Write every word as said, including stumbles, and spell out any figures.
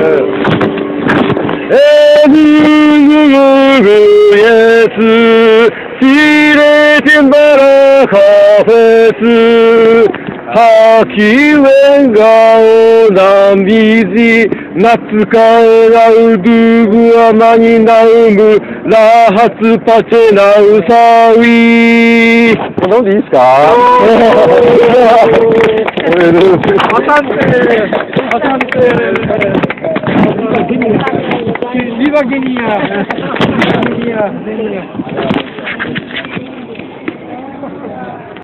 에니그예스 시레텐바라 카페스 하키웬가오 남비지 나츠카라우 두구와 많이 나우무 라하츠 파체 나우사위 너무 있을까? Bastante, bastante, viva Guinea, Guinea, Guinea.